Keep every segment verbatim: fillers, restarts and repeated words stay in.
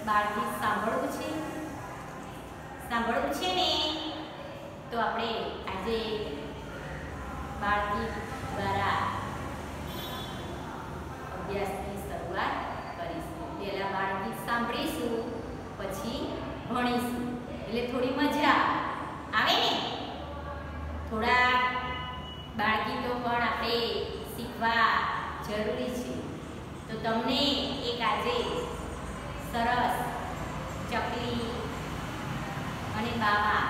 બાળગીત સાંભળવું છે સાંભળવું છે ને તો આપણે આજે બાળગીત દ્વારા અભ્યાસની શરૂઆત કરીશું. પહેલા બાળગીત સાંભળીશું પછી ભણીશું એટલે થોડી મજા આવે ને. થોડા બાળગીતો પણ આપણે શીખવા જરૂરી છે. તો તમને એક આજે સરસ ચકલી અને બાવા,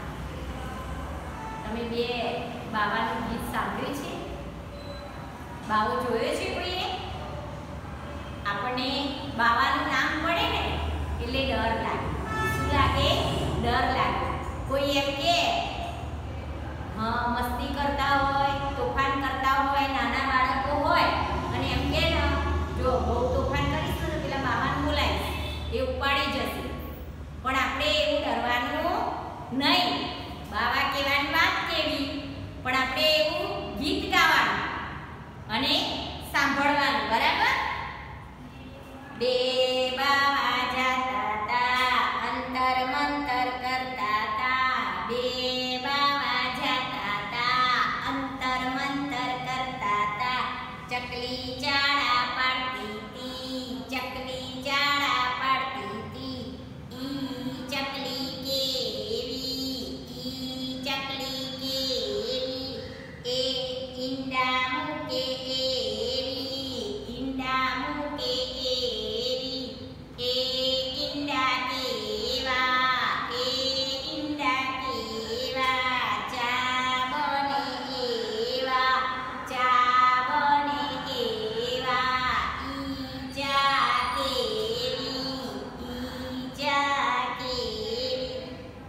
તમે બે બાવાનું ગીત સાંભળ્યું છે? બાવો જોયો છે કોઈએ? આપણને બાવાનું નામ પડે ને એટલે ડર લાગે. શું લાગે? ડર લાગે. કોઈ એમ કે હા મસ્તી કરતા હોય, તોફાન કરતા હોય, નાના બાળકો હોય અને એમ કે ને જો બહુ તોફાન કરીશ તો પેલા બાવાને બોલાવીશ, એ ઉપાડી જશે. પણ આપણે એવું ડરવાનું નહીં. બાવા કહેવાની વાત કેવી, પણ આપણે એવું ગીત ગાવાનું અને સાંભળવાનું. બરાબર? બે બાવા જાતા તા, અંતર મંતર કરતા તા. બે બાવા જાતા તા, અંતર મંતર કરતા તા. ચકલી ચાડા પાડતી તી, ચકલી ચાડા પાડતી તી. ઈ ચકલી કેવી, ઈ ચકલી કેવી, એ ઈંડા મૂકે એવી, ઈંડા મૂકે એવી. એ ઈંડા કેવા, એ ઈંડા કેવા. ચા બને એવા, ચા બને એવા. ઈ ચા કેવી, ઈ ચા કેવી.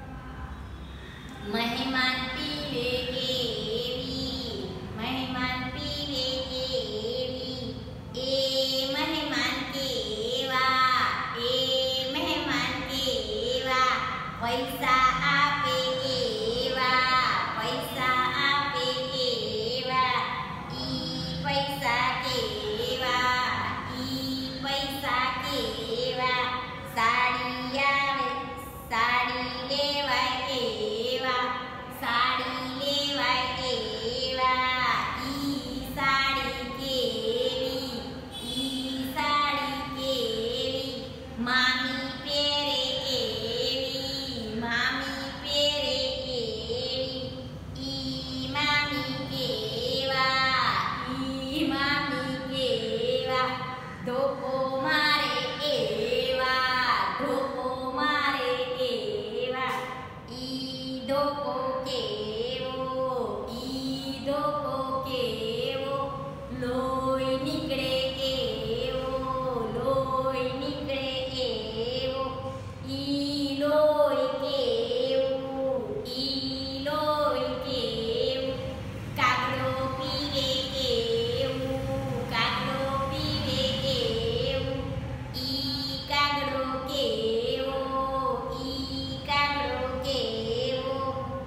મહેમાન પીવે એવી, મહેમાન પીવે એવી. એ મહેમાન કેવા, એ મહેમાન કેવા. પૈસા આપે એવા, પૈસા આપે એવા. ઈ પૈસા કેવા, ઈ પૈસા કેવા. સાડી આવે, સાડી લેવાય એવા, સાડી લેવાય એવા. ઈ સાડી કેવી, ઈ સાડી કેવી. મામી પહેરે એવી, મામી પહેરે એવી. ઈ મામી કેવા, ઈ મામી કેવા. ધોકો મારે એવા, ધોકો મારે એવા. ઈ ધોકો કેવો, ઈ ધોકો કેવો. લોહી નીકળે એવો, લોહી નીકળે એવો. ઈ લોહી કેવું, ઈ લોહી કેવું. કાગડો પીવે એવું, કાગડો પીવે એવું. ઈ કાગડો કેવો, ઈ કાગડો કેવો.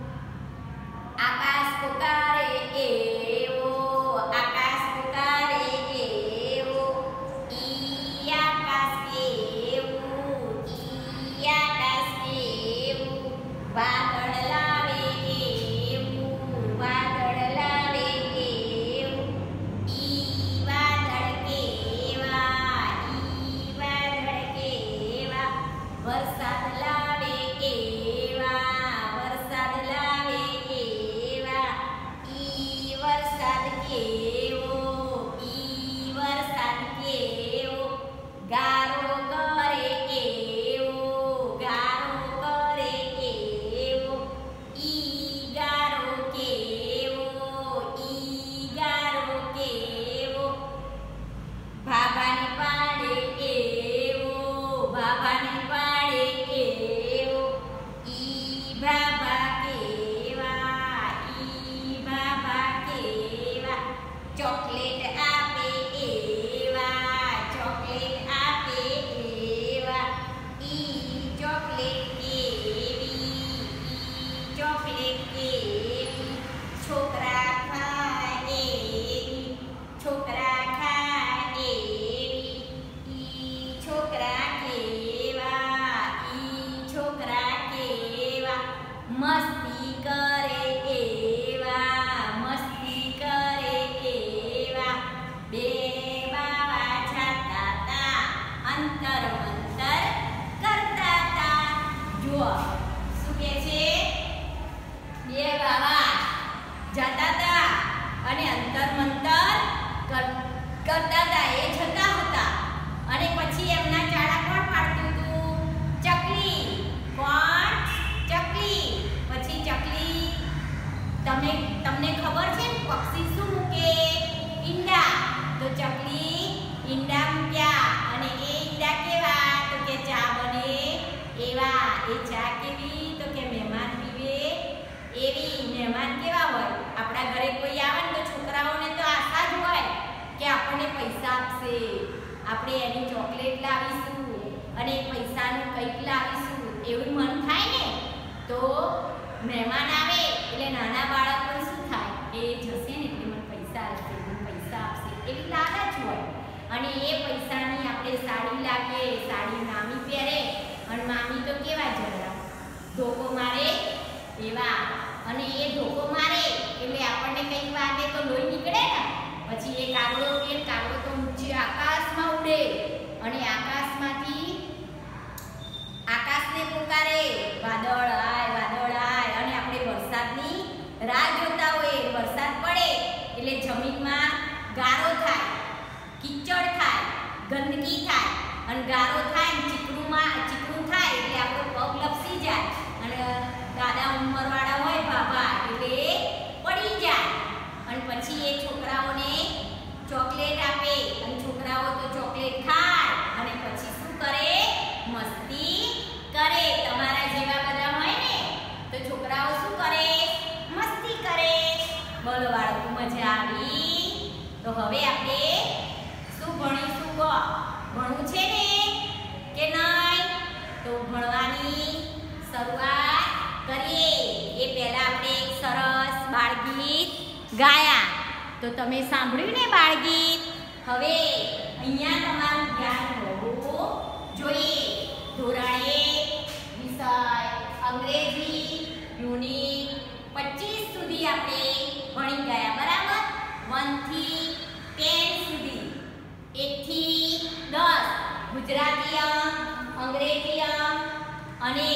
આકાશ પુકારે એવો, આકાશ પુકારે એવો. ઈ આકાશ કેવું, ઈ આકાશ કેવું. વાદળ લાવે એવું, વાદળ લાવે એવું. ઈ વાદળ કેવા, ઈ વાદળ કેવા. વરસાદ લાવે એવા, વરસાદ લાવે એવા. ઈ વરસાદ કેવો, ઈ વરસાદ કેવો. ગારો કરે એવો, ગારો કરે એવો. ઈ ગારો કેવો, ઈ ગારો કેવો. ભાભાને પાડે એવો, ભાભાને પાડે એવો. ઈ ભાભા કેવા, ઈ ભાભા કેવા. ચોકલેટ આપે એવા, ચોકલેટ આપે એવા. ઈ ચોકલેટ કેવી, ઈ ચોકલેટ કેવી. છોકરા ખાય એવી, છોકરા ખાય એવી. ઈ છોકરા કેવા, ચકલી ઈંડા મૂક્યા અને એ ઈંડા કેવા તો કે ચા બને એવા. એ ચા કેવી તો કે મહેમાન પીવે એવી. મહેમાન કેવા હોય? આપણા ઘરે કોઈ આવે ને તો છોકરાઓને તો આશા જ હોય કે આપણને પૈસા આપશે, આપણે એની ચોકલેટ લાવીશું અને પૈસાનું કંઈક લાવીશું એવું મન થાય ને. તો મહેમાન આવે એટલે નાના બાળકોને શું થાય? એ જશે ને એટલે મને પૈસા આપશે, મને પૈસા આપશે એવી લાલચ હોય. અને એ પૈસાની આપણે સાડી લાવીએ, સાડી મામી પહેરે અને મામી તો કેવા જરા ધોકો મારે એવા. અને એ ધોકો મારે એટલે આપણને કંઈક વાગે તો લોહી નીકળે ને. પછી એ કાગડો કે કાગડો તો ઊંચે આકાશમાં ઉડે અને આકાશમાંથી આકાશને પુકારે વાદળ આય વાદળ આય. અને આપણે વરસાદની રાહ જોતા હોય. વરસાદ પડે એટલે જમીનમાં ગારો થાય, કીચડ થાય, ગંદકી થાય અને ગારો થાય ને ચીકણુંમાં ચીકણું થાય એટલે આપણો પગ લપસી જાય અને દાદા ઉંમરવાળા હોય બાબા એટલે પડી જાય. અને પછી એ છોકરાઓને ચોકલેટ આપે અને છોકરાઓ તો ચોકલેટ ખાય અને પછી શું કરે? મસ્તી કરે. તમારા જેવા બધા હોય ને તો છોકરાઓ શું કરે? મસ્તી કરે. બોલો બાળકો, મજા આવી? તો હવે આપણે શું ભણીશું? કહો, ભણવું છે ને કે નહીં? તો ભણવાની શરૂઆત કરીએ એ પહેલા આપણે એક સરસ બાળગીત ગાયા. તો તમે સાંભળ્યું ને બાળગીત? હવે અહીંયા તમારું ધ્યાન હોવું જોઈએ. ધોરણ એક વિષય અંગ્રેજી યુનિટ પચીસ સુધી આપણે ભણી ગયા, બરાબર? વન થી ટેન સુધી, એક થી દસ ગુજરાતી અંક, અંગ્રેજી અંક અને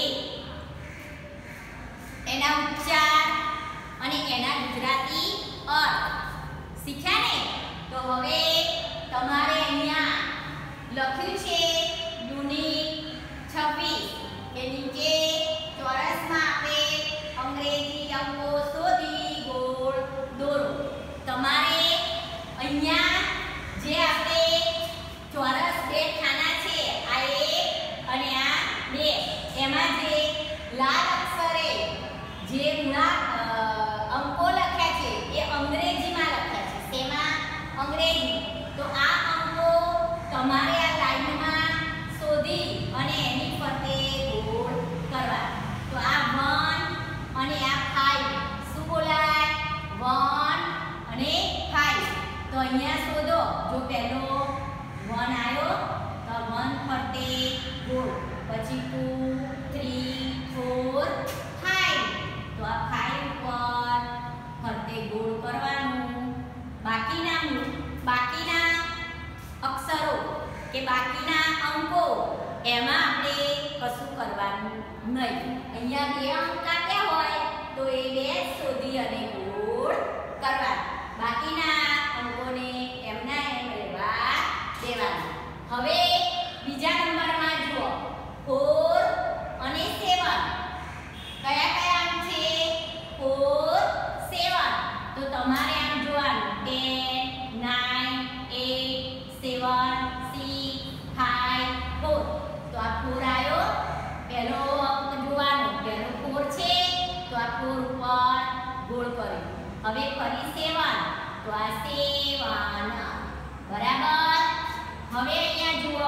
એના ઉચ્ચાર અને એના ગુજરાતી અર્થ શીખ્યા ને. તો હવે તમારે અહીંયા લખ્યું છે યુનિટ છવ્વીસ કે નીચે ચોરસમાં આપે અંગ્રેજી અંકો શોધી ગોળ દોરો. તમારે અહીંયા જે આપણે ચોરસ બે ખાના છે, આ એક અને આ બે, એમાં જે લાલ અક્ષરે જે મૂળા અંકો લખ્યા છે એ અંગ્રેજીમાં લખ્યા છે. તેમાં અંગ્રેજી. તો આ અંકો તમારે આ લાઈનમાં શોધી અને એની ફરતે ગોળ કરવા. તો આ વન અને આ ફાઈવ શું બોલાય? વન અને ફાઈવ. તો અહીંયા શોધો. જો પહેલો વન આવ્યો તો વન ફરતે ગોળ, પછી ટુ થ્રી ફોર ફાઈવ. તો આ ફાઈવ પર ફરતે ગોળ કરવાનું. બાકીના બાકીના અક્ષરો કે બાકીના અંકો એમાં આપણે કશું કરવાનું નહીં. અહીંયા બે અંક આપ્યા હોય તો એ બે શોધી અને ગોળ કરવા. બાકીના અંકોને એમના એમ રહેવા દેવાના. હવે બીજા નંબરમાં જુઓ ફોર અને સેવન. કયા કયા અંક છે? Four, seven. તો તમારે આમ જોવાનું ten, nine, eight, seven, six, five, four. તો આ ફોર આવ્યો. પહેલો અંક જોવાનો, પહેલો ફોર છે તો આ ફોર ઉપર ગોળ કર્યો. હવે ફરી સેવન તો આ સેવન, બરાબર? હવે અહીંયા જુઓ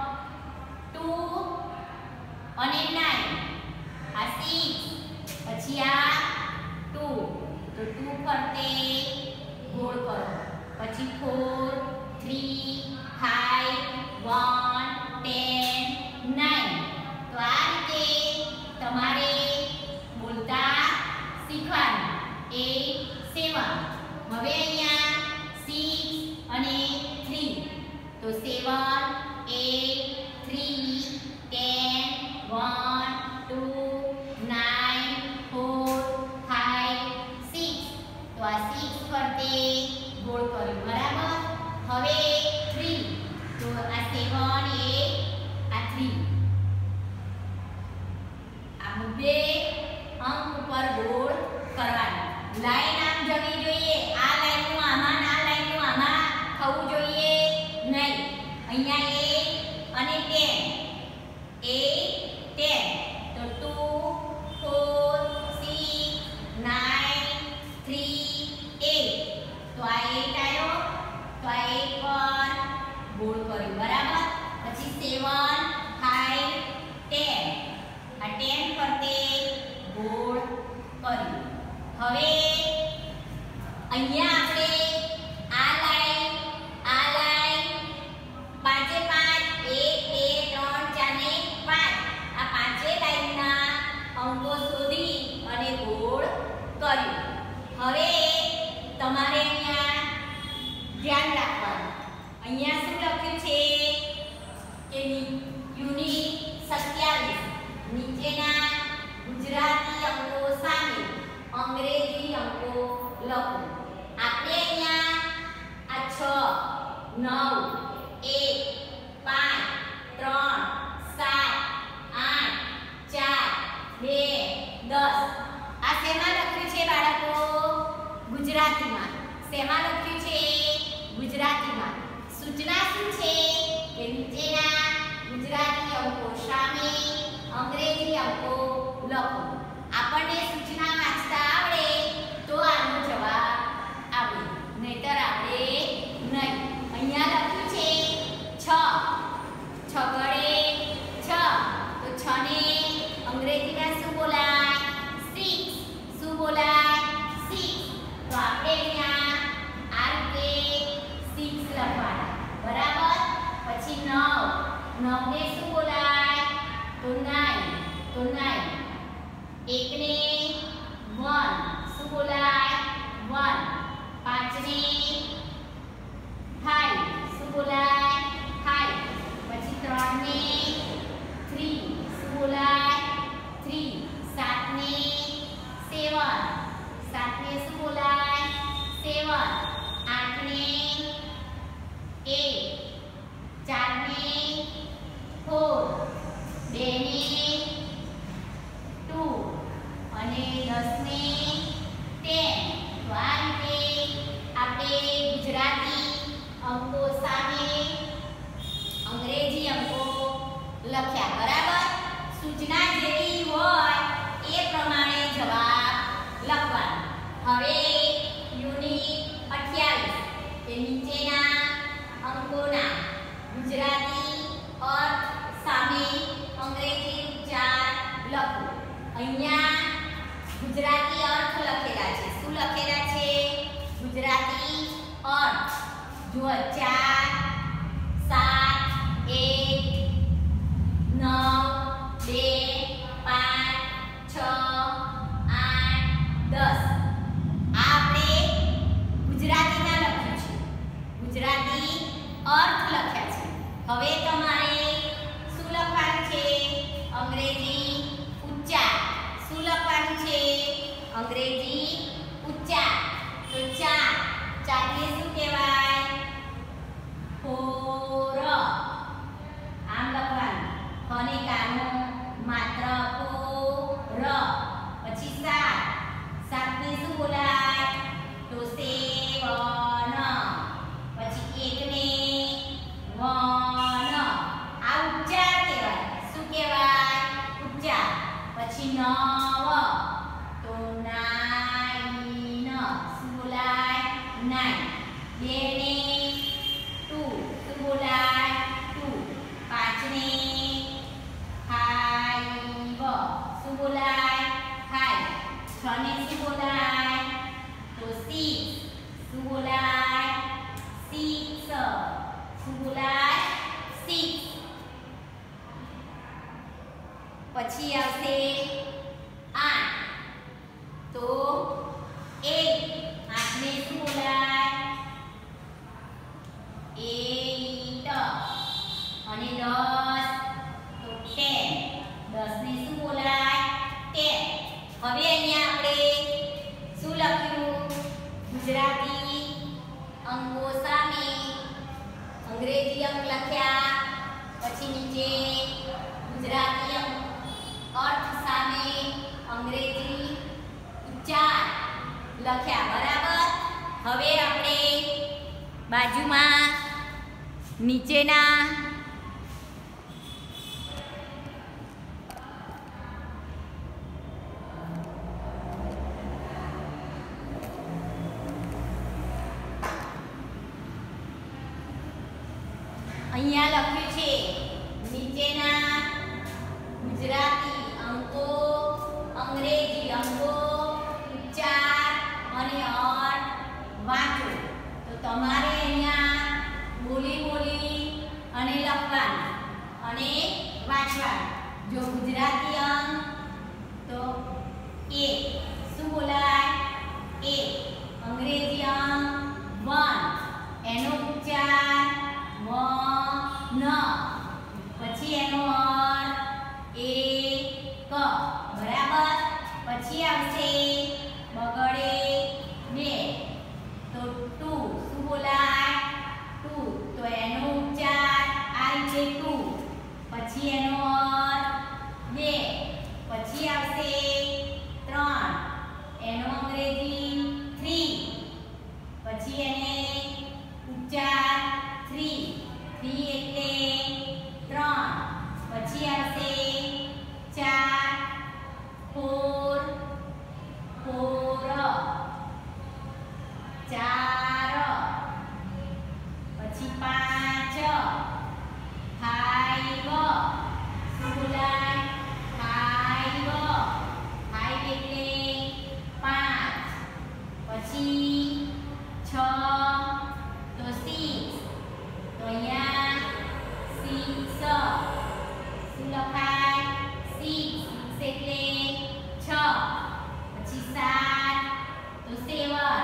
ટુ અને નાઇન, આ સિક્સ, પછી આ ટુ. તો ટુ ફરતે ગોળ કરો. પછી four, three, five, one, ten, nine. તો આ રીતે તમારે બોલતા શીખવાનું. Eight, seven. હવે અહીંયા સિક્સ અને થ્રી. તો seven, eight, three, ten, one, two, nine, four, five, six. તો આ સિક્સ ફરતે ગોળ કર્યું, બરાબર? હવે થ્રી. તો આ સેવન, એટ, આ થ્રી. આ બે અંક ઉપર ગોળ કરવાનું. લાઈન આમ જવી જોઈએ. આ લાઈનનું આમાં, આ લાઈનનું આમાં થવું જોઈએ. ગોળ કર્યું, બરાબર. પછી સેવન, ફાઈવ, ટેન. આ ટેન ફરતે ગોળ કર્યું. હવે અહીંયા આપણે આ લાઈન, આ લાઈન, પાંચે પાંચ, એક, બે, ત્રણ, ચાર ને પાંચ, આ પાંચે લાઈનના અંકો શોધી અને ગોળ કર્યું. હવે તમારે અહીંયા ધ્યાન રાખવાનું, અહીંયા શું લખ્યું છે કે યુનિટ સત્યાવીસ, નીચેના ગુજરાતી અંકો સામે અંગ્રેજી અંકો લખો. આપણે અહીંયા આ છ, નવ, એક, પાંચ, ત્રણ, સાત, આઠ, ચાર, બે, દસ, આ શેમાં લખ્યું છે બાળકો? ગુજરાતીમાં. શેમાં લખ્યું છે? ગુજરાતીમાં. સૂચના શું છે કે નીચેના ગુજરાતી અંકો સામે અંગ્રેજી અંકો લખો. આપણને સૂચના વાંચતા આવડે તો આનો જવાબ આવે, નહીતર આપણે નહીં. અહીંયા લખ્યું છે છ, છ ગળે છ, તો છ ને અંગ્રેજીમાં શું બોલાય? સિક્સ. શું બોલાય? સિક્સ. તો આપણે અહીંયા આ રીતે સિક્સ લખવાના, બરાબર. પછી નવ, નવ ને શું બોલાય? તો નાઇન. તો નાઇન. એક ને વન, શું બોલાય? વન. પાંચ ને ફાઈવ, શું બોલાય? ફાઈવ. પછી ત્રણ ને થ્રી, શું બોલાય? થ્રી. સાત ને સેવન, સાત ને શું બોલાય? સેવન. આઠ ને એટ, ચાર ને ફોર, બે ને ટુ અને દસ ને ટેન. તો આ રીતે આપણે ગુજરાતી અંકો સામે અંગ્રેજી અંકો લખ્યા, બરાબર. સૂચના જેવી હોય એ પ્રમાણે જવાબ લખવાનો. હવે યુનિટ અઠ્યાવીસ, કે નીચેના અંકોના ગુજરાતી અર્થ સામે અંગ્રેજી ઉચ્ચાર લખો. અહીંયા ગુજરાતી અર્થ લખેલા છે. શું લખેલા છે? ગુજરાતી અર્થ. જુઓ, ચાર, સાત, એક, નવ, બે, પાંચ, છ, આઠ, દસ. આ આપણે ગુજરાતીના લખ્યું છે, ગુજરાતી અર્થ લખ્યા છે. હવે તમારે શું લખવાનું છે? અંગ્રેજી ઉચ્ચાર. શું લખવાનું છે? અંગ્રેજી ઉચ્ચાર. તો ચાર, ચાર ને શું કહેવાય? ફોર. આમ લખવાનું. ફને કાનો માત્ર ફોર. પછી સાત, સાત ને શું બોલાય? તો સેવન. પછી એક ને વન. આ ઉચ્ચાર કહેવાય. શું કહેવાય? ઉચ્ચાર. પછી નવ, તો નાઇન. શું બોલાય? નાઇન. બે ને ટુ, શું બોલાય? ટુ. પાંચ ને ફાઈવ, શું બોલાય? ફાઈવ. છ ને શું બોલાય? તો સિક્સ. શું બોલાય? સિક્સ. શું બોલાય? સિક્સ. પછી આવશે આઠ, તો એટ. આઠ ને શું બોલાય? એટ. અને દસ, તો ટેન. દસ ને શું બોલાય? ટેન. હવે અહીંયા આપણે શું લખ્યું? ગુજરાતી અંકો સામે અંગ્રેજી અંક લખ્યા. પછી નીચે ગુજરાતી અંક અર્થ સામે અંગ્રેજી ઉચ્ચાર લખ્યા, બરાબર. હવે આપણે બાજુમાં નીચેના અહીંયા લખ્યું છે નીચેના ગુજરાતી અંકો, અંગ્રેજી અંકો, ઉચ્ચાર અને અર્થ વાંચો. તો તમારે અહીંયા બોલી બોલી અને લખવાનું અને વાંચવાનું. જો ગુજરાતી અંક તો એક શું બોલાય? એક. અંગ્રેજી અંક વન, એનો ઉચ્ચાર વન. પછી એનો અર્થ એક. બરાબર. પછી આવશે બગડે બે, તો ટુ શું બોલાય? ટુ. તો એનો ઉચ્ચાર આ રીતે ટુ. પછી એનો અર્થ બે. પછી આવશે ત્રણ, એનો અંગ્રેજી થ્રી. પછી એને ઉચ્ચાર થ્રી. થ્રી એટલે ત્રણ. પછી આવશે ચાર, ફોર. ફોર. ચાર. પછી પાંચ, ફાઈવ. શું બોલાય? ફાઈવ. ફાઈવ એટલે પાંચ. પછી છ, તો સિક્સ. તો અહીંયા સિક્સ શું લખાય? સિક્સ. સિક્સ એટલે છ. પછી સાત, તો સેવન.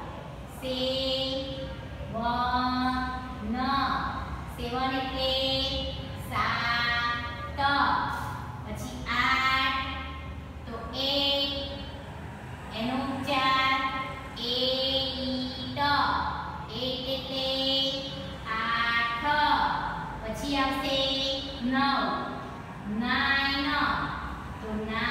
સેવન. સેવન એટલે સાત. પછી આઠ, તો એટ. એનો ઉચ્ચાર એટ. એટ એટલે આઠ. પછી આવશે નવ, નાઇન. તો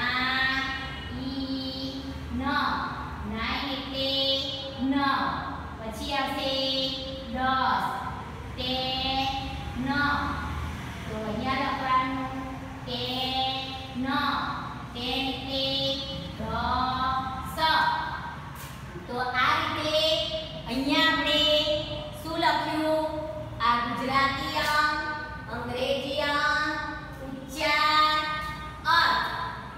નાઇન. નાઇન એટલે નવ. પછી આવશે દસ, ટેન. તો અહીંયા લખવાનું ટેન. ટેન એટલે દસ. તો આ રીતે અહીંયા આપણે શું લખ્યું? આ ગુજરાતી અંક, અંગ્રેજી અંક, ઉચ્ચાર, અર્થ.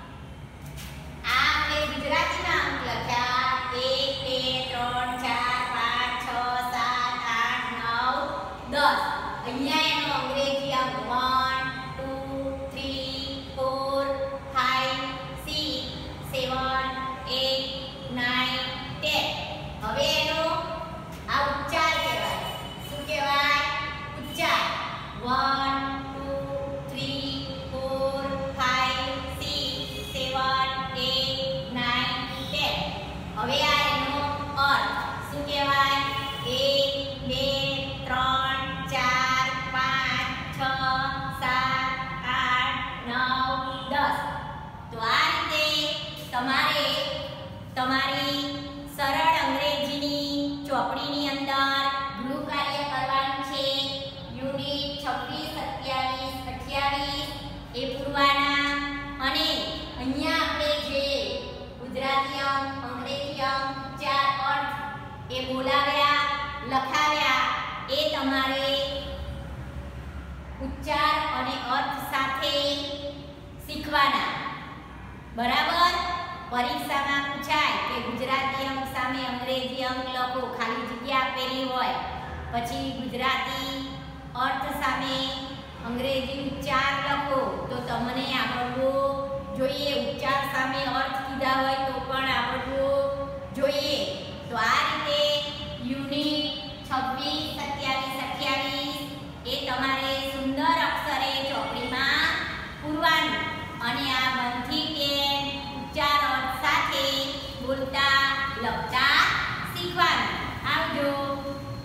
આ આપણે ગુજરાતીના અંક લખ્યા એક, બે, ત્રણ, ચાર, પાંચ, છ, સાત, આઠ, નવ, દસ. અહીંયા એનો અંગ્રેજી અંક one, two, three, four, five, six, seven, eight, nine, ten. હવે એનો આ ઉચ્ચાર કહેવાય. શું કહેવાય? ઉચ્ચાર. One, two, three, four, five, six, seven, eight, nine, ten. હવે આ એનો અર્થ શું કહેવાય? એક, બે, ત્રણ, ચાર, પાંચ, છ, સાત, આઠ, નવ, દસ. તો આ રીતે તમારે તમારી સરળ અંગ્રેજીની ચોપડીની અંદર ગૃહ કાર્ય કરવાનું છે. યુનિટ છવ્વીસ, સત્યાવીસ, અઠ્યાવીસ એ પૂરવાના. અને અહીંયા આપણે જે ગુજરાતી અંક, અંગ્રેજી અંક, ઉચ્ચાર, અર્થ એ બોલાવ્યા, લખાવ્યા એ તમારે ઉચ્ચાર અને અર્થ સાથે શીખવાના. બરાબર. પરીક્ષામાં પૂછાય કે ગુજરાતી અંક સામે અંગ્રેજી અંક લખો, ખાલી જગ્યા આપેલી હોય. પછી ગુજરાતી અર્થ સામે અંગ્રેજી ઉચ્ચાર લખો, તો તમને આવડવું જોઈએ. ઉચ્ચાર સામે અર્થ કીધા હોય તો પણ આવડવું જોઈએ. તો આ રીતે યુનિટ છવ્વીસ, સત્યાવીસ, અઠ્યાવીસ એ તમારે સુંદર અક્ષરે ચોપડીમાં પૂરવાનું. અને આ વન થી ટેન ઉચ્ચાર અર્થ સાથે બોલતા લખતા શીખવાનું. આવજો.